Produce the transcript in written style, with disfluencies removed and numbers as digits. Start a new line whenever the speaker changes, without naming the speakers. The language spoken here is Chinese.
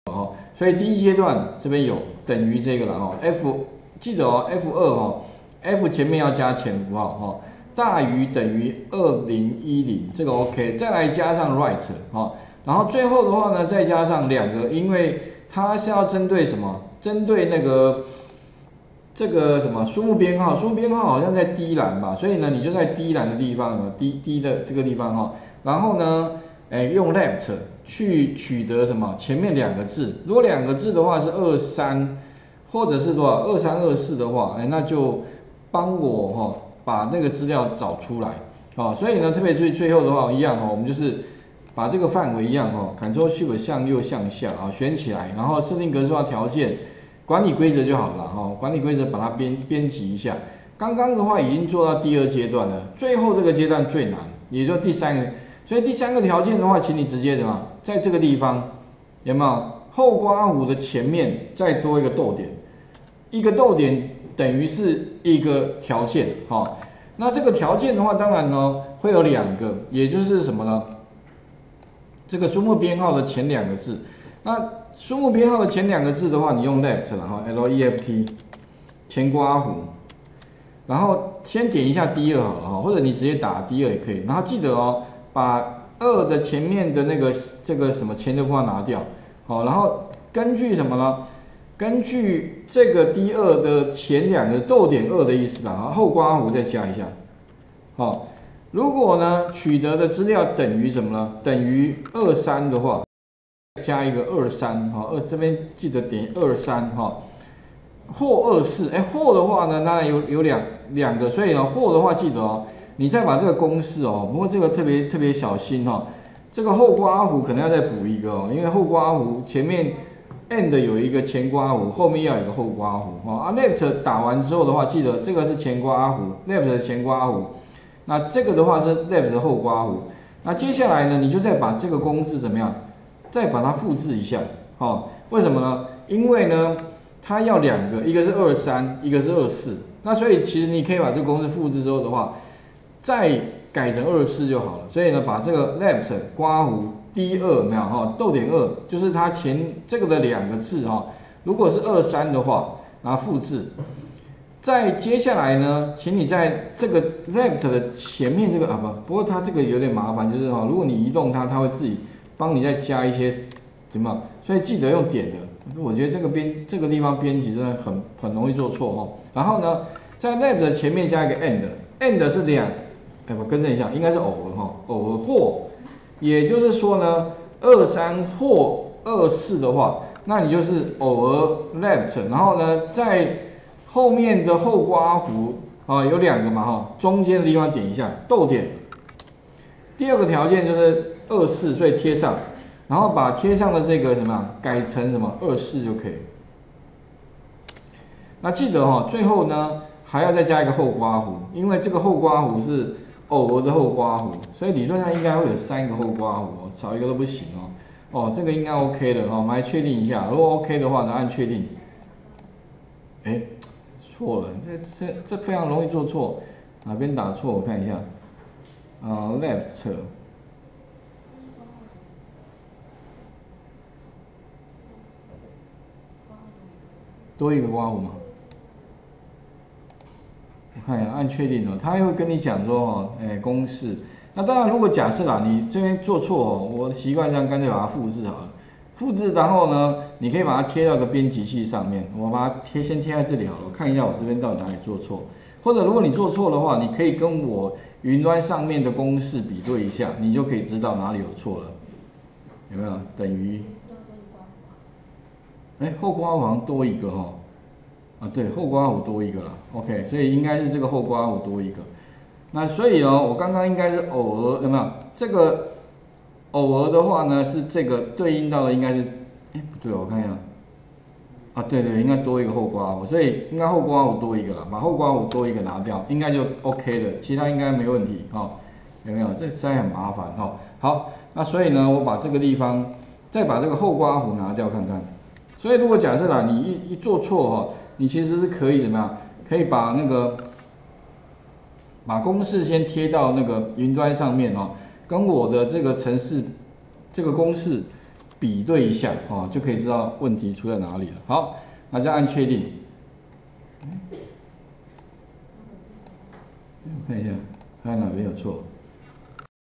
所以第一阶段这边有等于这个了哦 ，F 记得哦 ，F2哦 ，F 前面要加前符号哦，大于等于2010这个 OK， 再来加上 right 哦，然后最后的话呢再加上两个，因为它是要针对什么？针对那个这个什么书目编号，书目编号好像在第一栏吧，所以呢你就在第一栏的地方，D 的这个地方哈，然后呢，用 left 去取得什么前面两个字，如果两个字的话是23，或者是多少2324的话，那就帮我把那个资料找出来所以呢特别注意最后的话一样我们就是把这个范围一样Ctrl Shift 向右向下选起来，然后设定格式化条件。管理规则就好了管理规则把它编辑一下。刚刚的话已经做到第二阶段了，最后这个阶段最难，也就是第三个。所以第三个条件的话，请你直接什么，在这个地方有没有后括弧的前面再多一个逗点，一个逗点等于是一个条件那这个条件的话，当然呢会有两个，也就是什么呢？这个书目编号的前两个字，那书目编号的前两个字的话，你用 left 了left 前括弧，然后先点一下 D2好了或者你直接打 D2也可以。然后记得把2的前面的那个这个什么前的括号拿掉，然后根据什么呢？根据这个 D2的前两个逗点2的意思啦，后括弧再加一下，如果呢取得的资料等于什么呢？等于23的话，加一个23这边记得点23或24，或的话呢，当然有两个，所以呢或的话记得你再把这个公式不过这个特别小心这个后括弧可能要再补一个因为后括弧前面 and 有一个前括弧，后面要有一个后括弧left 打完之后的话，记得这个是前括弧 ，left 的前括弧。那这个的话是 left 的后括弧，那接下来呢，你就再把这个公式怎么样？再把它复制一下，为什么呢？因为呢，它要两个，一个是23，一个是24，那所以其实你可以把这个公式复制之后的话，再改成24就好了。所以呢，把这个 left 括弧 D2没有逗点2，就是它前这个的两个字如果是23的话，然后复制。再接下来呢，请你在这个 left 的前面这个不过它这个有点麻烦，就是如果你移动它，它会自己帮你再加一些怎么，所以记得用点的。我觉得这个地方编辑真的很容易做错然后呢，在 left 的前面加一个 and 是我更正一下，应该是偶尔或，也就是说呢，23或24的话，那你就是偶尔 left， 然后呢在后面的后括弧有两个嘛中间的地方点一下逗点。第二个条件就是24，所以贴上，然后把贴上的这个什么改成什么24就可以。那记得最后呢还要再加一个后括弧，因为这个后括弧是偶尔的后括弧，所以理论上应该会有3个后括弧少一个都不行这个应该 OK 的我们来确定一下，如果 OK 的话呢按确定。错了，这非常容易做错，哪边打错？我看一下，left 多一个括弧吗？我看一下，按确定它会跟你讲说公式。那当然，如果假设啦，你这边做错我的习惯这样，干脆把它复制好了。复制，然后呢，你可以把它贴到个编辑器上面。我把它先贴在这里好了，我看一下我这边到底哪里做错。或者如果你做错的话，你可以跟我云端上面的公式比对一下，你就可以知道哪里有错了。有没有？等于，后括弧好像多一个对，后括弧多一个了。OK， 所以应该是这个后括弧多一个。那所以我刚刚应该是偶尔有没有？这个偶尔的话呢，是这个对应到的应该是，不对，我看一下。对，应该多一个后括弧，所以应该后括弧多一个了，把后括弧多一个拿掉，应该就 OK 了，其他应该没问题有没有？这实在很麻烦好，那所以呢，我把这个地方再把这个后括弧拿掉看看。所以如果假设啦，你一做错你其实是可以怎么样？可以把那个把公式先贴到那个云端上面跟我的这个程式这个公式比对一下哦，就可以知道问题出在哪里了。好，那再按确定。我看一下，看哪边有错。